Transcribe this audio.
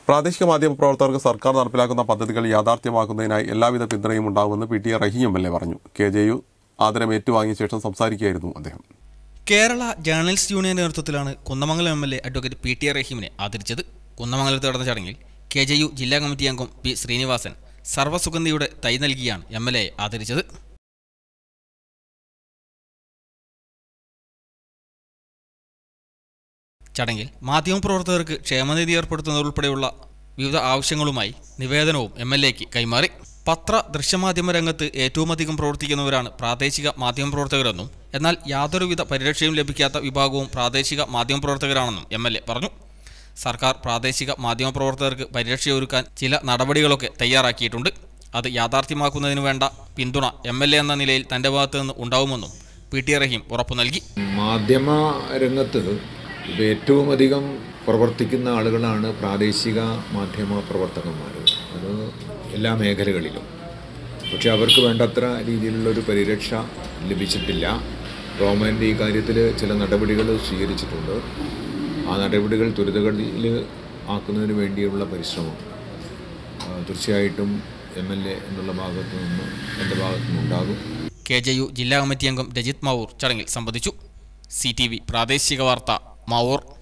പ്രാദേശിക മാധ്യമ പ്രവർത്തകർക്ക് സർക്കാർ നടപ്പിലാക്കുന്ന പദ്ധതികൾ യാഥാർത്ഥ്യമാക്കുന്നതിനായി എല്ലാവിധ പിന്തുണയും ഉണ്ടാകുമെന്ന് PTA റഹീം MLA പറഞ്ഞു. KJU ആദരം ഏറ്റുവാങ്ങിയ ശേഷം സംസാരിക്കുകയായിരുന്നു അദ്ദേഹം. കേരള ജേർണലിസ്റ്റ് യൂണിയന്റെ നേതൃത്വത്തിലാണ് കുന്നമംഗലം MLA അഡ്വക്കേറ്റ് PTA റഹീമിനെ ആദരിച്ചത്. കുന്നമംഗലത്ത് നടന്ന ചടങ്ങിൽ KJU ജില്ലാ കമ്മിറ്റി അംഗം P. ശ്രീനിവാസൻ സർവ്വസുഗന്ധിയുടെ തൈ നൽകിയാണ് MLA ആദരിച്ചത്. ചടങ്ങിൽ മാധ്യമപ്രവർത്തകർക്ക് ക്ഷേമനിധി ഏർപ്പെടുത്തുന്നതുൾപ്പെടെയുള്ള വിവിധ ആവശ്യങ്ങളുമായി നിവേദനവും MLAക്ക് കൈമാറി. പത്ര ദൃശ്യമാധ്യമ രംഗത്ത് ഏറ്റവുമധികം പ്രവർത്തിക്കുന്നവരാണ് പ്രാദേശിക മാധ്യമപ്രവർത്തകരെന്നും എന്നാൽ യാതൊരുവിധ പരിരക്ഷയും ലഭിക്കാത്ത വിഭാഗവും പ്രാദേശിക മാധ്യമപ്രവർത്തകരാണെന്നും MLA പറഞ്ഞു. സർക്കാർ പ്രാദേശിക മാധ്യമപ്രവർത്തകർക്ക് പരിരക്ഷയൊരുക്കാൻ ചില നടപടികളൊക്കെ തയ്യാറാക്കിയിട്ടുണ്ട്. അത് യാഥാർത്ഥ്യമാക്കുന്നതിന് വേണ്ട പിന്തുണ MLA എന്ന നിലയിൽ തന്റെ ഭാഗത്തു നിന്ന് ഉണ്ടാവുമെന്നും PTA റഹീം ഉറപ്പു നൽകി. മാധ്യമ രംഗത്ത് ഏറ്റവും അധികം പ്രവർത്തിക്കുന്ന ആളുകളാണ് പ്രാദേശിക മാധ്യമ പ്രവർത്തകന്മാർ. അത് എല്ലാ മേഖലകളിലും. പക്ഷേ അവർക്ക് വേണ്ടത്ര രീതിയിലുള്ളൊരു പരിരക്ഷ ലഭിച്ചിട്ടില്ല. ഗവൺമെൻറ് ഈ കാര്യത്തിൽ ചില നടപടികൾ സ്വീകരിച്ചിട്ടുണ്ട്. ആ നടപടികൾ ത്വരിതഗതിയിൽ ആക്കുന്നതിന് വേണ്ടിയുള്ള പരിശ്രമം തീർച്ചയായിട്ടും MLA എന്നുള്ള ഭാഗത്തു നിന്ന് എൻ്റെ ഭാഗത്തു നിന്നുണ്ടാകും. KJU ജില്ലാ കമ്മിറ്റി അംഗം രജിത് മാവൂർ ചടങ്ങിൽ സംബന്ധിച്ചു. CTV പ്രാദേശിക വാർത്ത മാവൂർ.